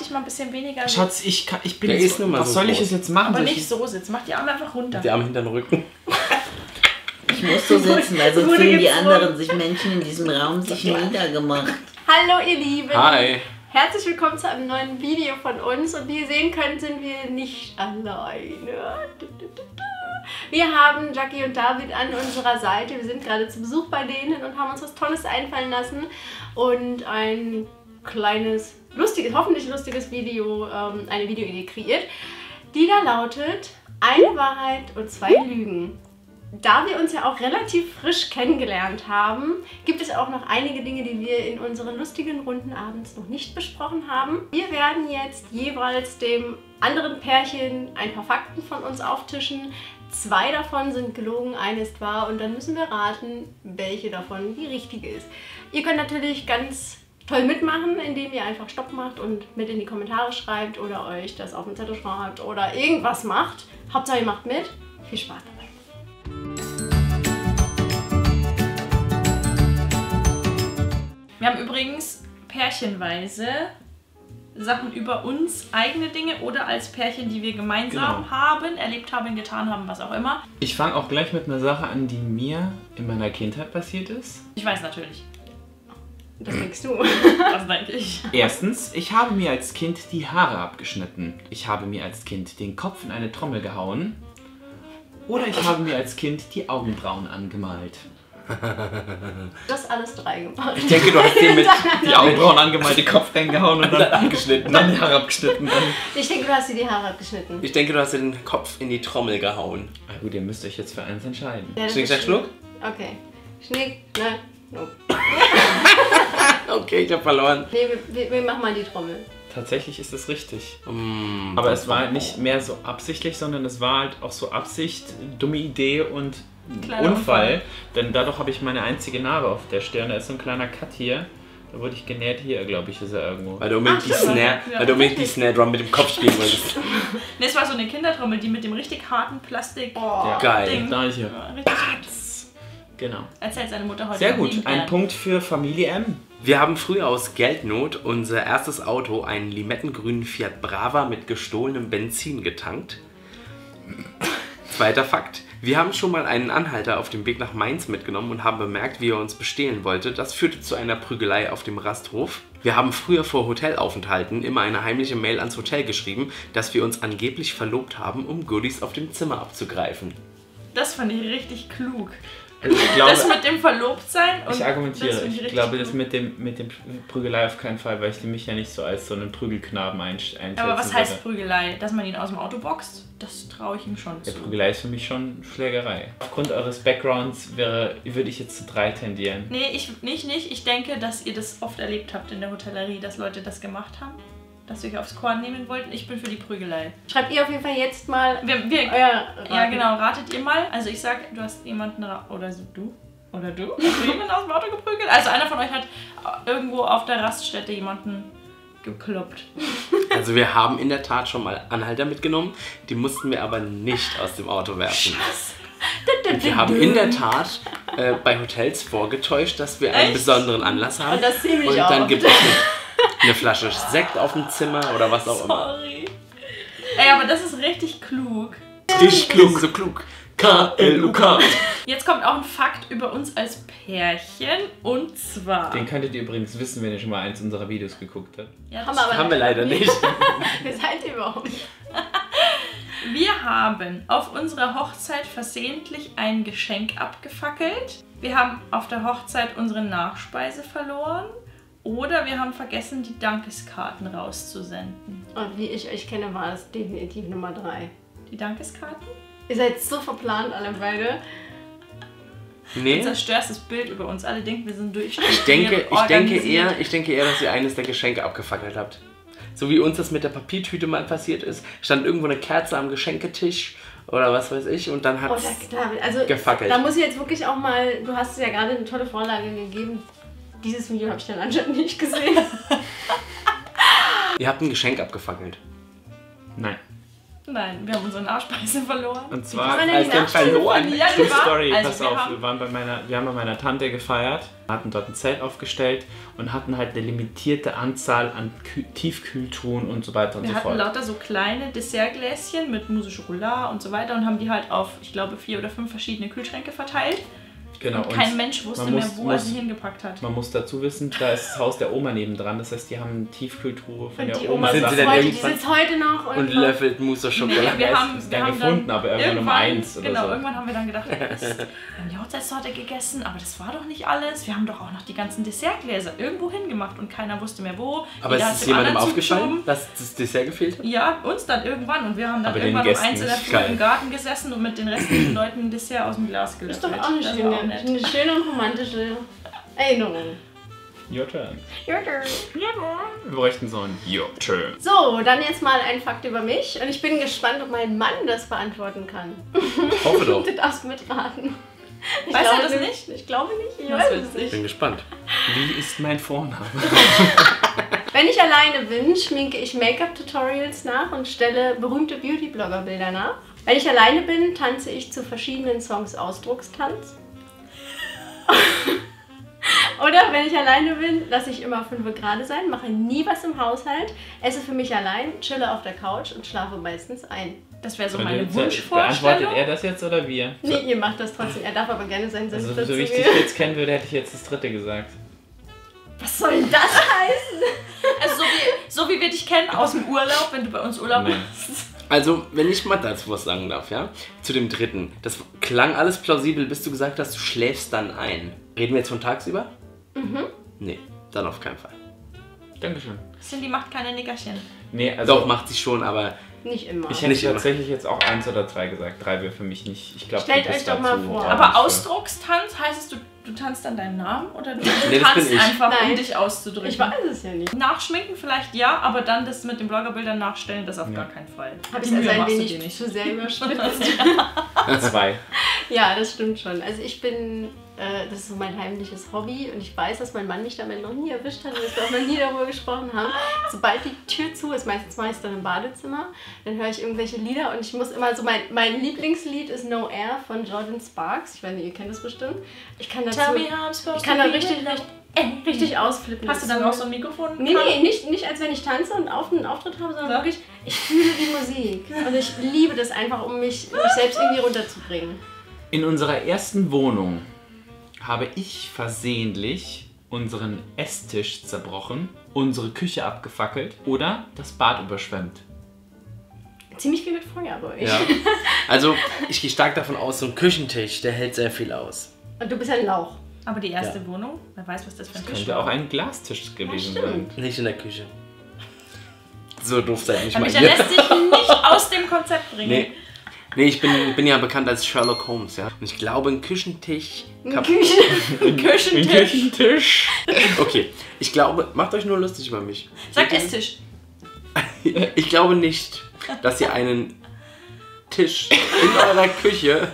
dich mal ein bisschen weniger. Schatz, ich bin Der jetzt, ist nun mal was so soll ich groß. es jetzt machen? Aber nicht so sitzen. Mach die Arme einfach runter. Die Arme hinter den Rücken. Ich muss so sitzen, also Wurde fühlen die gezwungen. anderen sich Menschen in diesem Raum sich niedergemacht. Hallo ihr Lieben. Hi. Herzlich willkommen zu einem neuen Video von uns. Und wie ihr sehen könnt, sind wir nicht alleine. Wir haben Jackie und David an unserer Seite. Wir sind gerade zu Besuch bei denen und haben uns was Tolles einfallen lassen. Und ein kleines, lustiges, hoffentlich lustiges Video, eine Videoidee kreiert, die da lautet: eine Wahrheit und zwei Lügen. Da wir uns ja auch relativ frisch kennengelernt haben, gibt es auch noch einige Dinge, die wir in unseren lustigen Runden abends noch nicht besprochen haben. Wir werden jetzt jeweils dem anderen Pärchen ein paar Fakten von uns auftischen. 2 davon sind gelogen, eine ist wahr und dann müssen wir raten, welche davon die richtige ist. Ihr könnt natürlich ganz toll mitmachen, indem ihr einfach Stopp macht und mit in die Kommentare schreibt oder euch das auf den Zettel schreibt oder irgendwas macht. Hauptsache ihr macht mit. Viel Spaß dabei. Wir haben übrigens pärchenweise Sachen über uns, eigene Dinge oder als Pärchen, die wir gemeinsam haben, erlebt haben, getan haben, was auch immer. Ich fange auch gleich mit einer Sache an, die mir in meiner Kindheit passiert ist. Ich weiß natürlich. Das denkst du. Das denke ich. Erstens, ich habe mir als Kind die Haare abgeschnitten. Ich habe mir als Kind den Kopf in eine Trommel gehauen. Oder ich habe mir als Kind die Augenbrauen angemalt. Das alles 3 gemacht. Ich denke, du hast den mit Die Augenbrauen angemalt, den Kopf reingehauen und dann abgeschnitten. die Haare abgeschnitten. Ich denke, du hast dir die Haare abgeschnitten. Ich denke, du hast dir den Kopf in die Trommel gehauen. Na gut, ihr müsst euch jetzt für eins entscheiden. Ja, das Schnick, ist schnack, schnuck? Okay. Schnick, schnack, schnuck. Okay, ich hab verloren. Nee, wir machen mal die Trommel. Tatsächlich ist es richtig. Aber es war nicht mehr so absichtlich, sondern es war halt auch so Absicht, dumme Idee und Kleiner Unfall. Denn dadurch habe ich meine einzige Narbe auf der Stirn. Da ist so ein kleiner Cut hier. Da wurde ich genäht. Hier, glaube ich, ist er irgendwo. Weil du unbedingt die Snare Drum mit dem Kopf spielen wolltest. Ne, es war so eine Kindertrommel, die mit dem richtig harten Plastik. Ja. Geil. Ding. Gleiche. Ja, richtig gut. Genau. Erzählt seine Mutter heute. Sehr noch gut. nie Ein gern. Punkt für Familie M. Wir haben früher aus Geldnot unser erstes Auto, einen limettengrünen Fiat Brava mit gestohlenem Benzin, getankt. Zweiter Fakt. Wir haben schon mal einen Anhalter auf dem Weg nach Mainz mitgenommen und haben bemerkt, wie er uns bestehlen wollte. Das führte zu einer Prügelei auf dem Rasthof. Wir haben früher vor Hotelaufenthalten immer eine heimliche Mail ans Hotel geschrieben, dass wir uns angeblich verlobt haben, um Goodies auf dem Zimmer abzugreifen. Das fand ich richtig klug. Also ich glaube, Das mit dem Verlobtsein und ich argumentiere. das finde Ich richtig glaube, das gut. mit dem Prügelei auf keinen Fall, weil ich mich ja nicht so als so einen Prügelknaben einschätzen Aber was würde. heißt Prügelei? Dass man ihn aus dem Auto boxt? Das traue ich ihm schon Ja, zu. Prügelei ist für mich schon Schlägerei. Aufgrund eures Backgrounds würde ich jetzt zu 3 tendieren. Nee, ich nicht. Ich denke, dass ihr das oft erlebt habt in der Hotellerie, dass Leute das gemacht haben. Dass sie euch aufs Korn nehmen wollten. Ich bin für die Prügelei. Schreibt ihr auf jeden Fall jetzt mal ja, genau, ratet ihr mal. Also ich sag, du hast jemanden oder so, du? Oder du? Hast du jemanden aus dem Auto geprügelt? Also einer von euch hat irgendwo auf der Raststätte jemanden gekloppt. Also wir haben in der Tat schon mal Anhalter mitgenommen, die mussten wir aber nicht aus dem Auto werfen. Und wir haben in der Tat bei Hotels vorgetäuscht, dass wir einen besonderen Anlass haben. Und das ziemlich Und dann oft. gibt es eine Flasche Sekt auf dem Zimmer oder was auch immer. Sorry. Ey, aber das ist richtig klug. Richtig klug, so klug. K-L-U-K. Jetzt kommt auch ein Fakt über uns als Pärchen und zwar... Den könntet ihr übrigens wissen, wenn ihr schon mal eins unserer Videos geguckt habt. Ja, Haben wir aber Haben wir leider nicht. Wer seid ihr überhaupt? Wir haben auf unserer Hochzeit versehentlich ein Geschenk abgefackelt. Wir haben auf der Hochzeit unsere Nachspeise verloren. Oder wir haben vergessen, die Dankeskarten rauszusenden. Und wie ich euch kenne, war es definitiv Nummer 3. Die Dankeskarten? Ihr seid so verplant, alle beide. Du Nee. zerstörst das Bild über uns. Alle denken, wir sind durch. Ich denke eher, dass ihr eines der Geschenke abgefackelt habt. So wie uns das mit der Papiertüte mal passiert ist, stand irgendwo eine Kerze am Geschenketisch oder was weiß ich und dann hat Oh, es also, gefackelt. da muss ich jetzt wirklich auch mal, du hast ja gerade eine tolle Vorlage gegeben. Dieses Video habe ich dann anscheinend nicht gesehen. Ihr habt ein Geschenk abgefackelt. Nein. Nein, wir haben unsere Nachspeise verloren. Und zwar kann man denn die Nachspeise verloren. Ja, True die war- Story, also pass wir auf, haben- wir haben bei meiner Tante gefeiert, hatten dort ein Zelt aufgestellt und hatten halt eine limitierte Anzahl an Tiefkühltruhen und so weiter und Wir so hatten fort. lauter so kleine Dessertgläschen mit Mousse Schokolade und so weiter und haben die halt auf, ich glaube, 4 oder 5 verschiedene Kühlschränke verteilt. Genau, Und kein Mensch wusste man mehr, muss- wo er muss- sie hingepackt hat. Man muss dazu wissen, da ist das Haus der Oma nebendran, das heißt, die haben eine Tiefkühltruhe von Und der die Oma. Oma Sind sitzt sie denn heute, die irgendwann- sitzt heute noch Und löffelt Mousse Schokolade. Nee, wir haben dann gefunden, aber irgendwann um 1 oder genau, so. irgendwann haben wir dann gedacht, wir haben die Hochzeitstorte gegessen, aber das war doch nicht alles. Wir haben doch auch noch die ganzen Dessertgläser irgendwo hingemacht und keiner wusste mehr wo. Aber Jeder ist hat es dem jemandem anderen aufgefallen, zugeschoben. dass das Dessert gefehlt hat? Ja, uns dann irgendwann. Und wir haben dann Aber den irgendwann um Gästen 1 in der nicht. Früh Geil. im Garten gesessen und mit den restlichen Leuten ein Dessert aus dem Glas Ist gelöffelt. doch auch Das war auch eine schöne und romantische Erinnerung. Your turn. Your turn. Wir bräuchten so ein Your turn. So, dann jetzt mal ein Fakt über mich. Und ich bin gespannt, ob mein Mann das beantworten kann. Ich hoffe doch. Du darfst mitraten. Ich Weiß er glaube das nämlich- Ich glaube nicht. Ich Das weiß wird's es nicht. Ich bin gespannt. Wie ist mein Vorname? Wenn ich alleine bin, schminke ich Make-up-Tutorials nach und stelle berühmte Beauty-Blogger-Bilder nach. Wenn ich alleine bin, tanze ich zu verschiedenen Songs Ausdruckstanz. Oder wenn ich alleine bin, lasse ich immer 5 Uhr gerade sein, mache nie was im Haushalt, esse für mich allein, chille auf der Couch und schlafe meistens ein. Das wäre so Und meine jetzt, beantwortet Wunschvorstellung. er das jetzt oder wir? Nee, ihr macht das trotzdem. Er darf aber gerne seinen Senf Also, dazu so wie ich dich geben. jetzt kennen würde, hätte ich jetzt das dritte gesagt. Was soll denn das heißen? Also so wie wir dich kennen aus dem Urlaub, wenn du bei uns Urlaub Nein. machst. Also, wenn ich mal dazu was sagen darf, ja? Zu dem dritten. Das klang alles plausibel, bis du gesagt hast, du schläfst dann ein. Reden wir jetzt von tagsüber? Mhm. Nee, dann auf keinen Fall. Dankeschön. Cindy macht keine Nickerchen. Nee, also Doch, macht sie schon, aber Nicht immer. ich hätte Nicht immer. tatsächlich jetzt auch 1 oder 3 gesagt. 3 wäre für mich nicht. Ich glaube, Stellt euch doch mal vor. Aber Ausdruckstanz heißt es, du tanzt dann deinen Namen oder du Nee, das tanzt bin ich. einfach, um Nein. dich auszudrücken? Ich weiß es ja nicht. Nachschminken vielleicht ja, aber dann das mit den Bloggerbildern nachstellen, das auf gar keinen Fall. Habe Die ich also Mühe ein machst du dir wenig nicht. zu sehr überspitzt. 2. Ja, das stimmt schon. Also ich bin, das ist so mein heimliches Hobby und ich weiß, dass mein Mann mich damit noch nie erwischt hat und dass wir auch noch nie darüber gesprochen haben. Sobald die Tür zu ist, meistens mache ich es dann im Badezimmer, dann höre ich irgendwelche Lieder und ich muss immer so, mein Lieblingslied ist No Air von Jordan Sparks. Ich weiß nicht, ihr kennt das bestimmt. Ich kann dazu, Tell me how I'm supposed ich kann to da be richtig, with richtig ausflippen. Hast du dann auch so ein Mikrofon? Nee, nicht als wenn ich tanze und einen Auftritt habe, sondern Ja. wirklich, ich fühle die Musik. Und ich liebe das einfach, um mich selbst irgendwie runterzubringen. In unserer ersten Wohnung habe ich versehentlich unseren Esstisch zerbrochen, unsere Küche abgefackelt oder das Bad überschwemmt. Ziemlich viel mit Feuer bei euch. ja. Also, ich gehe stark davon aus, so ein Küchentisch, der hält sehr viel aus. Und du bist ja ein Lauch. Aber die erste Wohnung, wer weiß, was das für ein Tisch Könnte war. auch ein Glastisch gewesen sein. Stimmt. Nicht in der Küche. So doof seid nicht Aber mal Micha ihr. lässt sich nicht aus dem Konzept bringen. Nee, ich bin ja bekannt als Sherlock Holmes, ja. Und ich glaube, ein Küchentisch... Küchentisch. Küchentisch. Okay, ich glaube, macht euch nur lustig über mich. Sag Esstisch. Ich glaube nicht, dass ihr einen Tisch in eurer Küche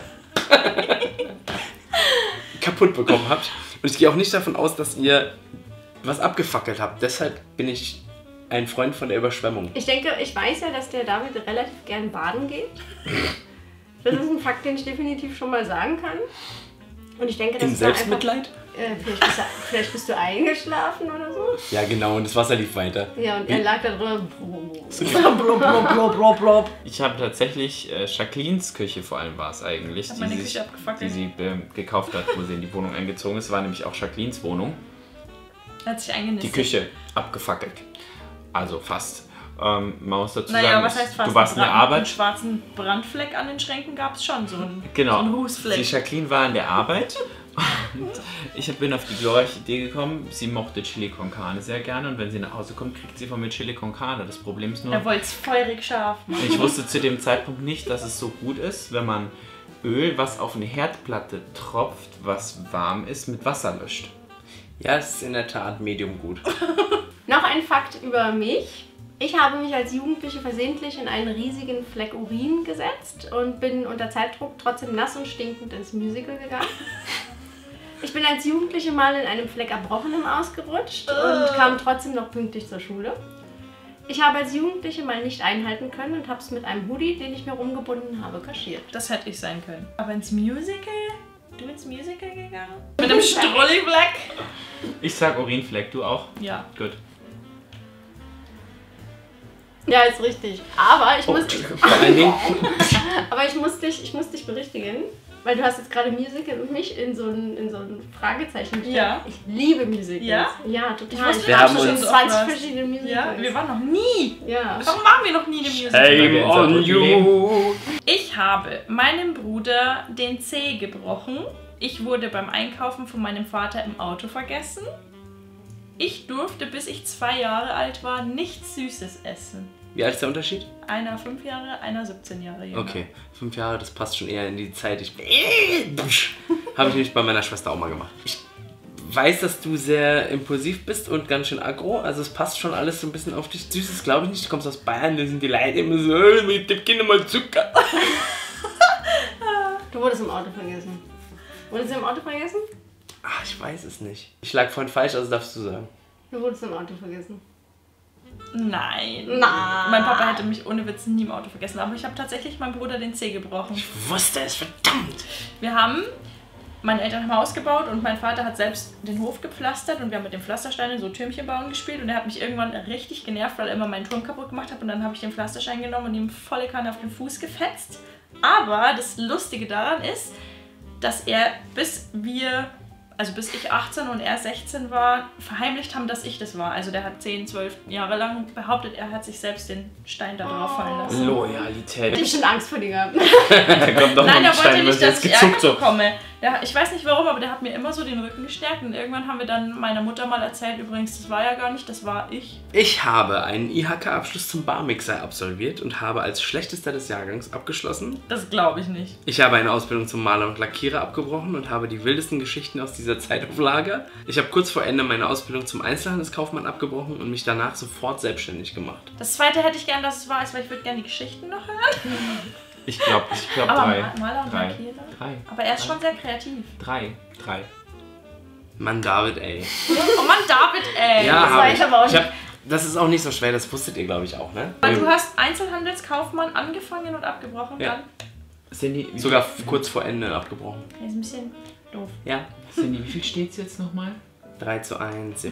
kaputt bekommen habt. Und ich gehe auch nicht davon aus, dass ihr was abgefackelt habt. Deshalb bin ich ein Freund von der Überschwemmung. Ich denke, ich weiß ja, dass der David relativ gern baden geht. Das ist ein Fakt, den ich definitiv schon mal sagen kann. Und ich denke, dass In es da einfach, Selbstmitleid? vielleicht bist du eingeschlafen oder so. Ja, genau, und das Wasser lief weiter. Ja, und er lag da drüber. Ich habe tatsächlich Jacquelines Küche vor allem war es eigentlich, Hat meine Küche abgefackelt. die sie gekauft hat, wo sie in die Wohnung eingezogen ist. War nämlich auch Jacquelines Wohnung. Hat sich eingenistet. Die Küche abgefackelt. Also fast. Man muss dazu Naja, sagen, was heißt fast? du warst in der Einen Arbeit. schwarzen Brandfleck an den Schränken gab es schon. So ein Genau. Husfleck. Die Jacqueline war in der Arbeit und ich bin auf die glorreiche Idee gekommen, sie mochte Chili con Carne sehr gerne und wenn sie nach Hause kommt, kriegt sie von mir Chili con Carne. Das Problem ist nur, Er wollte es feurig scharf machen. ich wusste zu dem Zeitpunkt nicht, dass es so gut ist, wenn man Öl, was auf eine Herdplatte tropft, was warm ist, mit Wasser löscht. Ja, es ist in der Tat medium gut. Noch ein Fakt über mich. Ich habe mich als Jugendliche versehentlich in einen riesigen Fleck Urin gesetzt und bin unter Zeitdruck trotzdem nass und stinkend ins Musical gegangen. Ich bin als Jugendliche mal in einem Fleck Erbrochenem ausgerutscht und kam trotzdem noch pünktlich zur Schule. Ich habe als Jugendliche mal nicht einhalten können und habe es mit einem Hoodie, den ich mir rumgebunden habe, kaschiert. Das hätte ich sein können. Aber ins Musical? Du ins Musical gegangen? Mit einem Strolli-Black? Ich sag Urinfleck, du auch? Ja. Gut. Ja, ist richtig. Aber ich muss, Vor allen Dingen, aber ich muss dich berichtigen, weil du hast jetzt gerade Musical und mich in so ein Fragezeichen gestellt. Ja. Ich liebe Musicals. Ja? Ja, total. wusste, Wir war haben schon uns- 20 verschiedene Musicals. Ja, wir waren noch nie. Ja. Warum waren wir noch nie in einem Musical? Shame on you. Ich habe meinem Bruder den Zeh gebrochen. Ich wurde beim Einkaufen von meinem Vater im Auto vergessen. Ich durfte, bis ich 2 Jahre alt war, nichts Süßes essen. Wie alt ist der Unterschied? Einer 5 Jahre, einer 17 Jahre jünger. Okay, 5 Jahre, das passt schon eher in die Zeit. Habe ich nämlich bei meiner Schwester auch mal gemacht. Ich weiß, dass du sehr impulsiv bist und ganz schön aggro. Also es passt schon alles so ein bisschen auf dich. Süßes glaube ich nicht. Du kommst aus Bayern, da sind die Leute immer so, mit dem Kind mal Zucker. Du wurdest im Auto vergessen. Wurdest du im Auto vergessen? Ach, ich weiß es nicht. Ich lag vorhin falsch, also darfst du sagen. Du wurdest im Auto vergessen. Nein. Nein. Mein Papa hätte mich ohne Witz nie im Auto vergessen. Aber ich habe tatsächlich meinem Bruder den Zeh gebrochen. Ich wusste es, verdammt. Meine Eltern haben Haus gebaut und mein Vater hat selbst den Hof gepflastert und wir haben mit den Pflastersteinen so Türmchen bauen gespielt und er hat mich irgendwann richtig genervt, weil er immer meinen Turm kaputt gemacht hat und dann habe ich den Pflasterstein genommen und ihm volle Kanne auf den Fuß gefetzt. Aber das Lustige daran ist, dass er bis ich 18 und er 16 war, verheimlicht haben, dass ich das war. Also der hat 10, 12 Jahre lang behauptet, er hat sich selbst den Stein da drauf fallen lassen. Loyalität. Ich hab schon Angst vor dir gehabt. Da kommt doch Nein, noch er ein Stein, wollte nicht, was dass ich jetzt Ärger gezuckt so. bekomme. Ich weiß nicht warum, aber der hat mir immer so den Rücken gestärkt. Und irgendwann haben wir dann meiner Mutter mal erzählt, übrigens, das war ja gar nicht, das war ich. Ich habe einen IHK-Abschluss zum Barmixer absolviert und habe als schlechtester des Jahrgangs abgeschlossen. Das glaube ich nicht. Ich habe eine Ausbildung zum Maler und Lackierer abgebrochen und habe die wildesten Geschichten aus dieser Zeit auf Lager. Ich habe kurz vor Ende meine Ausbildung zum Einzelhandelskaufmann abgebrochen und mich danach sofort selbstständig gemacht. Das zweite hätte ich gern, dass es wahr ist, weil ich würde gerne die Geschichten noch hören. Ich glaube Aber 3. Maler und 3. Lackierer? 3. Aber er ist schon sehr kreativ. 3. Mann, David, ey. Oh Mann, David, ey. Ja, das habe weiß ich. ich aber auch Ich hab, das ist auch nicht so schwer, das wusstet ihr, glaube ich, auch, ne? Aber du hast Einzelhandelskaufmann angefangen und abgebrochen Ja. dann? Cindy, Sogar kurz vor Ende abgebrochen. Das ist ein bisschen doof. Ja. Cindy, wie viel steht's jetzt nochmal? 3:1.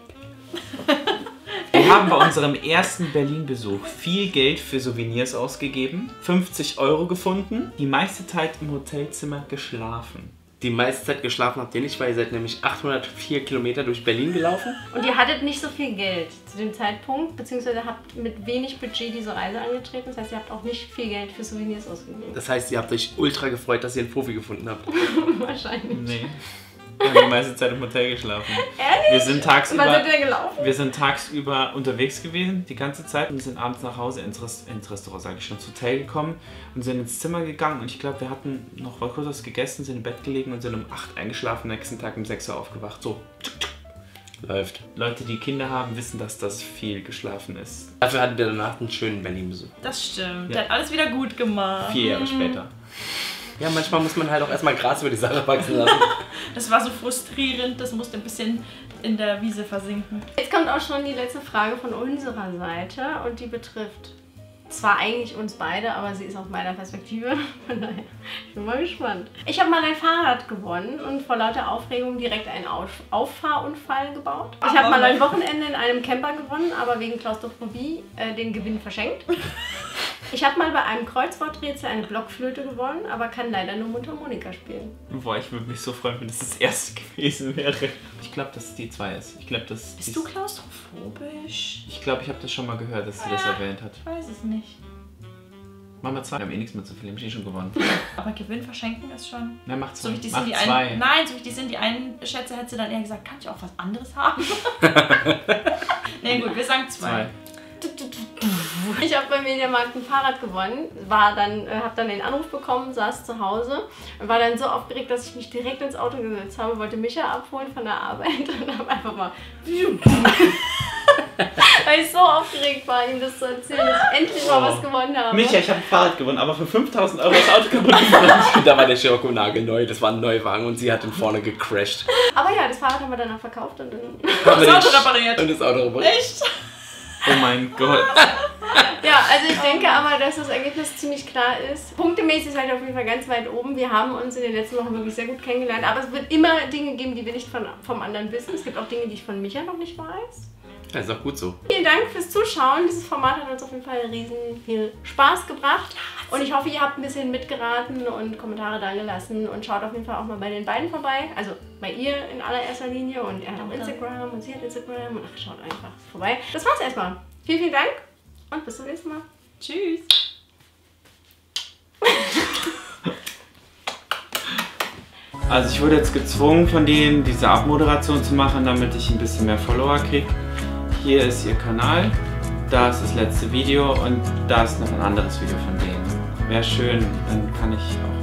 Wir haben bei unserem ersten Berlin-Besuch viel Geld für Souvenirs ausgegeben, 50 € gefunden, die meiste Zeit im Hotelzimmer geschlafen. Die meiste Zeit geschlafen habt ihr nicht, weil ihr seid nämlich 804 Kilometer durch Berlin gelaufen. Und ihr hattet nicht so viel Geld zu dem Zeitpunkt, beziehungsweise habt mit wenig Budget diese Reise angetreten. Das heißt, ihr habt auch nicht viel Geld für Souvenirs ausgegeben. Das heißt, ihr habt euch ultra gefreut, dass ihr einen Profi gefunden habt. Wahrscheinlich. Nee. Wir haben die meiste Zeit im Hotel geschlafen. Ehrlich? Wir sind Und wann tagsüber, seid ihr gelaufen? wir sind tagsüber unterwegs gewesen, die ganze Zeit, und sind abends nach Hause ins Restaurant, sage ich schon, ins Hotel gekommen und sind ins Zimmer gegangen. Und ich glaube, wir hatten noch kurz was gegessen, sind im Bett gelegen und sind um 8 eingeschlafen, nächsten Tag um 6 Uhr aufgewacht. So, Läuft. Leute, die Kinder haben, wissen, dass das viel geschlafen ist. Dafür hattet ihr danach einen schönen Berlin-Besuch. Das stimmt. Ja. Der hat alles wieder gut gemacht. 4 Jahre später. Ja, manchmal muss man halt auch erstmal Gras über die Sache wachsen lassen. Das war so frustrierend, das musste ein bisschen in der Wiese versinken. Jetzt kommt auch schon die letzte Frage von unserer Seite und die betrifft zwar eigentlich uns beide, aber sie ist aus meiner Perspektive. Von daher, ich bin mal gespannt. Ich habe mal ein Fahrrad gewonnen und vor lauter Aufregung direkt einen Auffahrunfall gebaut. Ich habe mal ein Wochenende in einem Camper gewonnen, aber wegen Klaustrophobie den Gewinn verschenkt. Ich habe mal bei einem Kreuzworträtsel eine Blockflöte gewonnen, aber kann leider nur Mundharmonika spielen. Boah, ich würde mich so freuen, wenn das erste gewesen wäre. Ich glaube, dass es die 2 ist. Ich glaube, dass Bist du klaustrophobisch? Ich glaube, ich habe das schon mal gehört, dass sie das erwähnt hat. Ich weiß es nicht. Mama 2. Wir haben eh nichts mehr zu viel, ich schon gewonnen. Aber Gewinn verschenken ist schon... Na, mach 2. So wie die Mach sind, die 2. einen. Nein, so wie die sind, die einen Schätze hätte sie dann eher gesagt, kann ich auch was anderes haben? Nee, gut, wir sagen 2. Ich habe beim Mediamarkt ein Fahrrad gewonnen, habe dann den Anruf bekommen, saß zu Hause und war dann so aufgeregt, dass ich mich direkt ins Auto gesetzt habe, wollte Micha abholen von der Arbeit und habe einfach mal weil ich so aufgeregt war, ihm das zu erzählen, dass ich endlich mal was gewonnen habe. Micha, ich habe ein Fahrrad gewonnen, aber für 5.000 € das Auto kaputt gemacht. Da war der Scirocco nagelneu, das war ein Neuwagen und sie hat den vorne gecrashed. Aber ja, das Fahrrad haben wir danach verkauft und dann... Das Auto repariert. Und das Auto repariert. Echt? Oh mein Gott. Ja, also ich denke aber, dass das Ergebnis ziemlich klar ist. Punktemäßig seid ihr auf jeden Fall ganz weit oben. Wir haben uns in den letzten Wochen wirklich sehr gut kennengelernt. Aber es wird immer Dinge geben, die wir nicht vom anderen wissen. Es gibt auch Dinge, die ich von Micha noch nicht weiß. Ja, ist auch gut so. Vielen Dank fürs Zuschauen. Dieses Format hat uns auf jeden Fall riesen viel Spaß gebracht. Und ich hoffe, ihr habt ein bisschen mitgeraten und Kommentare da gelassen. Und schaut auf jeden Fall auch mal bei den beiden vorbei. Also bei ihr in allererster Linie. Und er hat auch Instagram und sie hat Instagram. Und ach, schaut einfach vorbei. Das war's erstmal. Vielen, vielen Dank. Und bis zum nächsten Mal. Tschüss. Also ich wurde jetzt gezwungen von denen, diese Abmoderation zu machen, damit ich ein bisschen mehr Follower kriege. Hier ist ihr Kanal, da ist das letzte Video und da ist noch ein anderes Video von denen. Wäre schön, dann kann ich auch